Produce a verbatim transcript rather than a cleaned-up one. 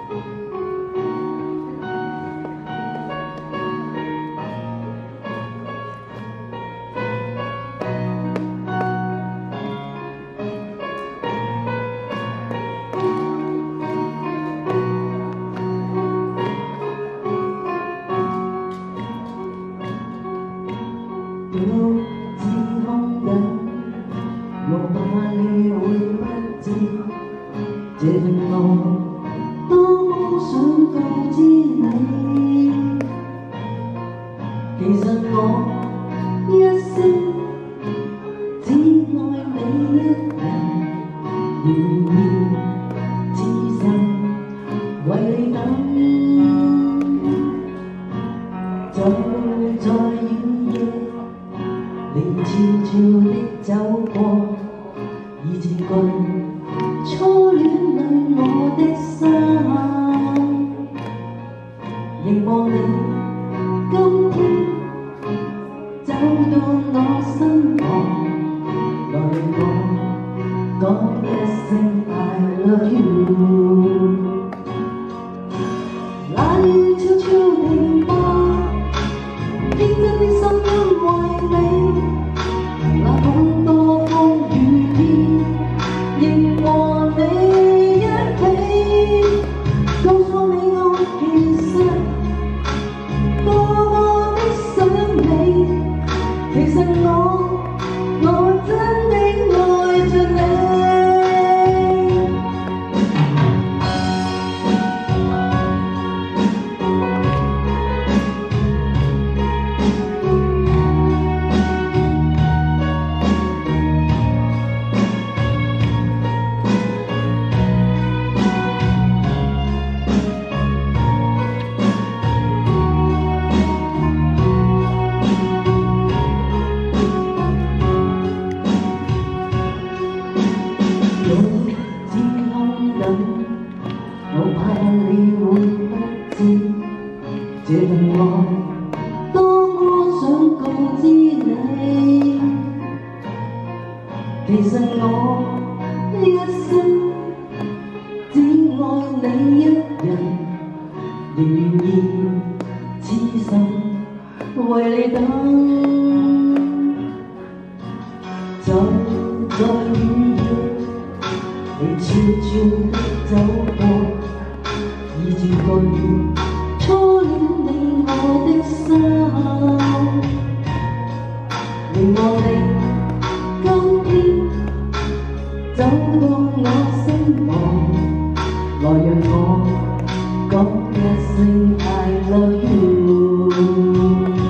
這份愛多麼想告知你，其實我一生只愛你一人，仍願意痴心為你等。就在雨夜，你悄悄的走過，已佔據初戀裏我的心，凝望你今天走到我身旁，來我講一聲 I love you。 那雨悄悄地吧，天真的心因為你，那咁多風雨天，仍和你一起，告訴你我其實多麼的想你，其實我我真的愛着你。我怕你會不知，這份愛多麼想告知你，其實我一生只愛你一人，仍願意痴心為你等。就在雨夜，你悄悄地走過，已佔據初戀你我的心，凝望你今天走到我身旁，來讓我講一聲 I love you。